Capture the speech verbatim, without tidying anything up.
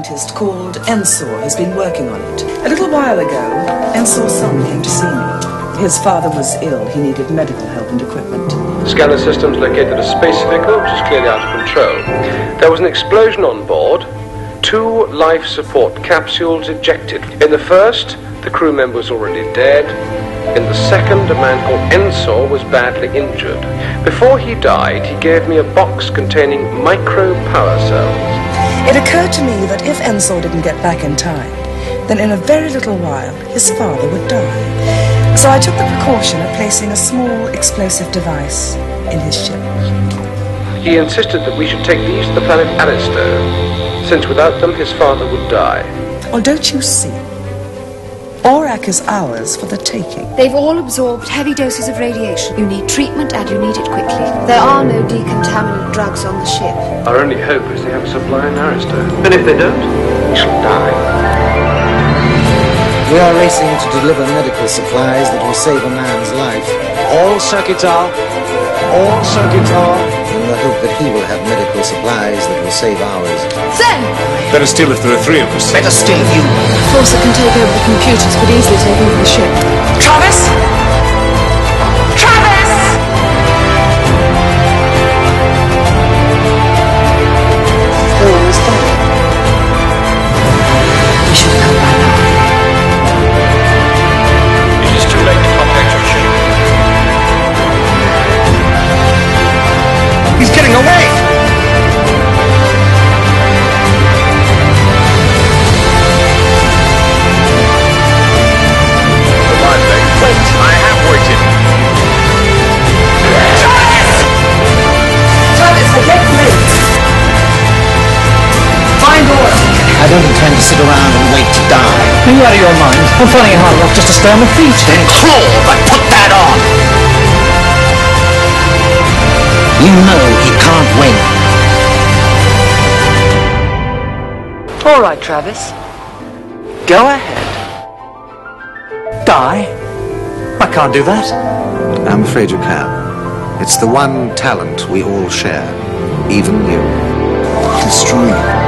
scientist called Ensor has been working on it. A little while ago, Ensor's son came to see me. His father was ill. He needed medical help and equipment. Scanner systems located a space vehicle which is clearly out of control. There was an explosion on board. Two life support capsules ejected. In the first, the crew member was already dead. In the second, a man called Ensor was badly injured. Before he died, he gave me a box containing micro power cells. It occurred to me that if Ensor didn't get back in time, then in a very little while, his father would die. So I took the precaution of placing a small explosive device in his ship. He insisted that we should take these to the planet Aristo, since without them his father would die. Well, don't you see? Aurak is ours for the taking. They've all absorbed heavy doses of radiation. You need treatment and you need it quickly. There are no decontaminant drugs on the ship. Our only hope is they have a supply in Aristo. And if they don't, we shall die. We are racing to deliver medical supplies that will save a man's life. All Circuitar, all Circuitar, in the hope that he will have medical supplies that will save ours. Zen! Better still if there are three of us. Better still you. Forcer can take over the computers, but easily take over the ship. Travis! Travis! Who was that? We should have come by now. It is too late to contact your ship. He's getting away! Wait, I have waited. Travis! Travis, I get late. Find order. I don't intend to sit around and wait to die. Are you out of your mind? I'm finding it hard enough just to stay on my feet. Then crawl, but put that on! You know he can't win. All right, Travis. Go ahead. Die? I can't do that. I'm afraid you can. It's the one talent we all share, even you. Destroy.